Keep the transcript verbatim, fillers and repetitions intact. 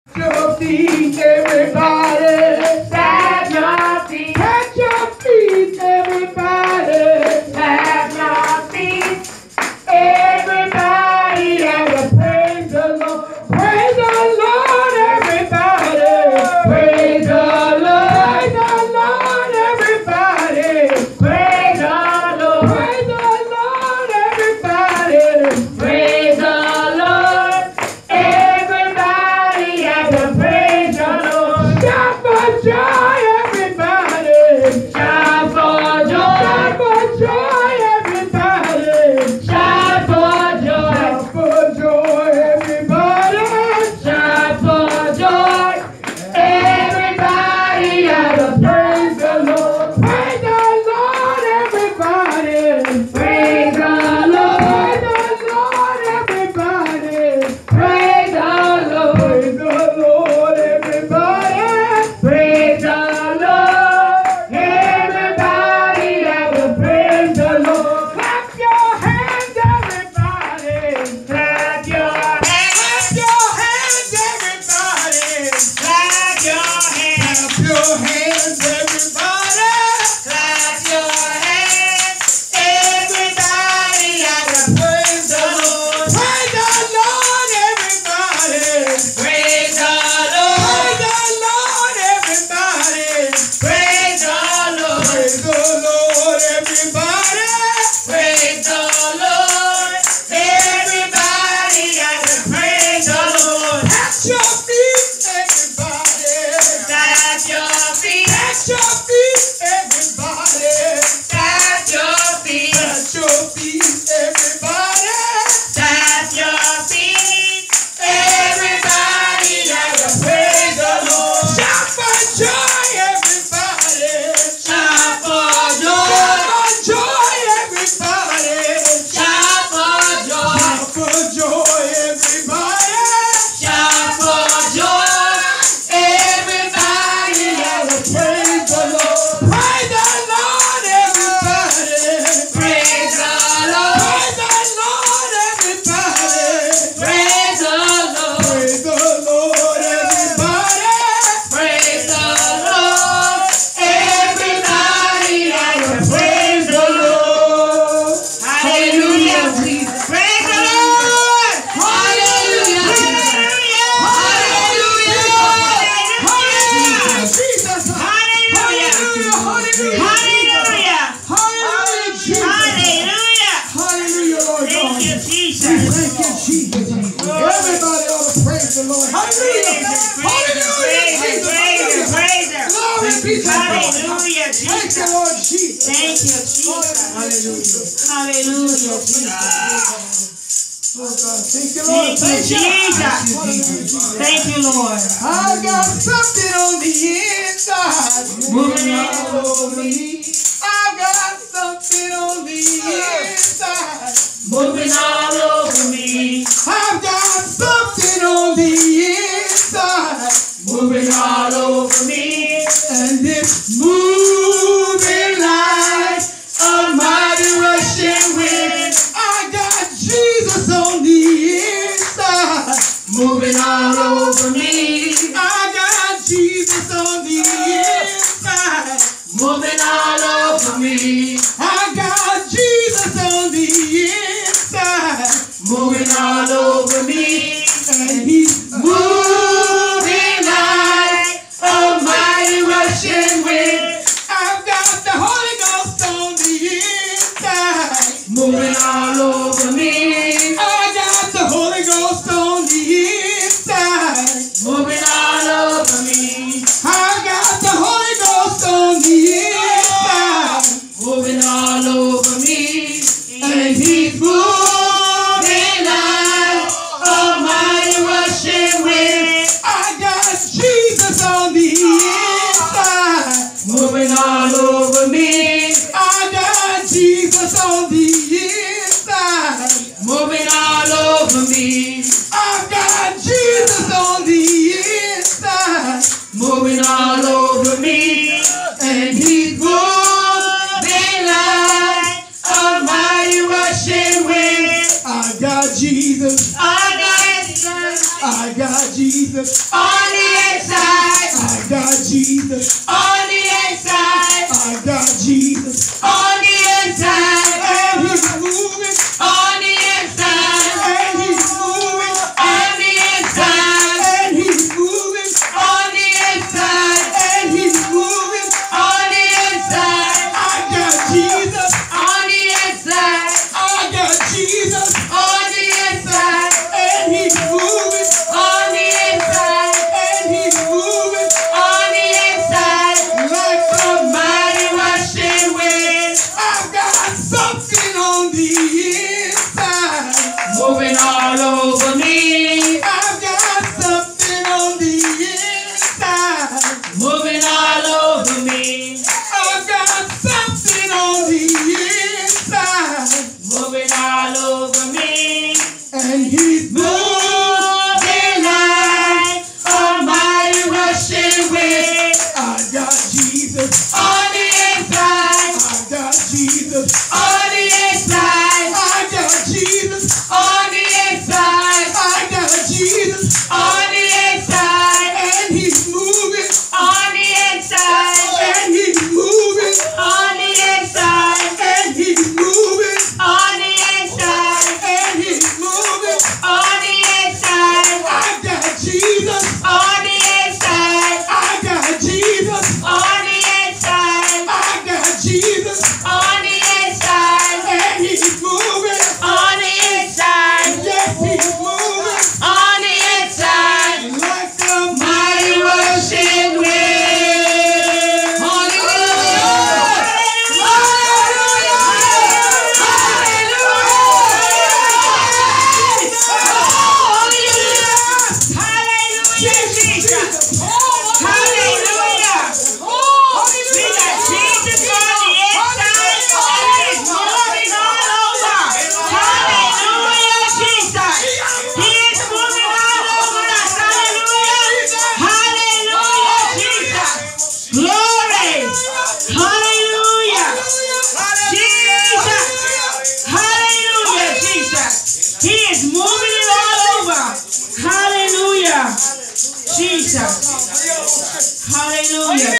Your feet, everybody. Tap your feet. Tap your feet, everybody. Tap your feet. Everybody, and praise the Lord. Praise the Lord, everybody. Praise the Lord, the Lord, everybody. Praise the Lord. Praise the Lord, everybody. Praise the Lord. Everybody, and praise the Lord. Shout for joy, everybody. Shout for joy. Shout for joy, everybody. Shout for joy. Shout for joy, everybody. Shout for joy. Everybody, and praise the Lord. Praise the Lord, everybody. Praise the Lord. Praise the Lord, everybody. Praise the Lord. Praise the Lord, everybody. Praise the Lord. Everybody, and praise the Lord. Clap your hands, everybody. Clap your hands. Clap your hands, everybody. Clap your hands. Clap your hands, everybody. Clap your hands. Everybody, and praise the Lord. Praise the Lord, everybody. Praise the Lord. Praise the Lord, everybody. Praise the Lord. Praise the Lord, everybody. Praise the Lord. Everybody, and praise the Lord. Tap your feet, everybody. Tap your feet. Tap your feet, everybody. Tap your feet. Tap your feet, everybody. Tap your feet. Everybody, and praise the Lord. Shout for joy, everybody. Shout for joy. Shout for joy, everybody. Shout for joy. Shout for joy, everybody. Shout for joy. Everybody, and praise the Lord. Praise the Lord, everybody. Praise the Lord. Praise the Lord, everybody. Praise the Lord. Praise the Lord, everybody. Praise the Lord. Everybody, and praise the Lord. Hallelujah, Jesus. Praise the Lord. Hallelujah. Hallelujah. Hallelujah. Jesus. Hallelujah. Hallelujah. Hallelujah. Hallelujah. Jesus. Hallelujah. Hallelujah, Lord God. Thank you, Jesus. Thank you, Jesus. Everybody ought to praise the Lord. Hallelujah. Praise Him, praise Him, praise Him. Glory be to God. Hallelujah, Thank Jesus. you, Lord Jesus. Thank you, Jesus. Hallelujah. Hallelujah, Jesus. Oh God, thank you, Lord. Thank you, Thank you. Jesus. Thank you, Lord. I got something on the inside moving all over me. I got something on the inside Moving all over me. I've got something on the inside Moving all over me. and it's moving like a mighty rushing wind. I got Jesus on the inside Moving all over me. I got Jesus on the inside. Moving all over me. I got Jesus on the inside. Moving all over me. And he's moving like a mighty rushing wind. I've got the Holy Ghost on the inside. Moving all over me. I got the Holy Ghost on the inside. Moving all over me. I got the Holy Ghost on the inside. Moving all Jesus. On the inside. I got Jesus. On the inside. I got Jesus. On the inside. And he's moving. On the inside. And he's moving. On the inside. And he's moving. On the inside. And he's moving. On the inside. I got Jesus. On the inside. I got Jesus. On the inside. And he's moving. On the inside. And he's moving. On the inside. Like A mighty rushing wind. I've got something on the inside. Moving all over me. I've got something on the inside. Moving all over me. I've got something on the inside. Moving all over me. And he's moving. Moving like a mighty rushing wind. I got Jesus. On the inside. I got Jesus. On the inside. I got Jesus. On the inside. I got Jesus. On the inside. And he's moving. On the inside. And he's moving. On the inside. And he's moving. On the inside. And he's moving. On the inside. I got Jesus. On the inside. I got Jesus. On the inside. I got Jesus. On the inside. And he's moving. On the inside. Yes, he's moving. On the inside. Like the Mighty rushing wind. Hallelujah. Hallelujah, Jesus. Hallelujah. We got Jesus on the inside and he's moving all over. Hallelujah, Jesus. He is moving all over us. Hallelujah. Hallelujah, Jesus. Glory. Hallelujah. Jesus. Hallelujah, Jesus. He is moving it all over. Hallelujah. Jesus. Hallelujah.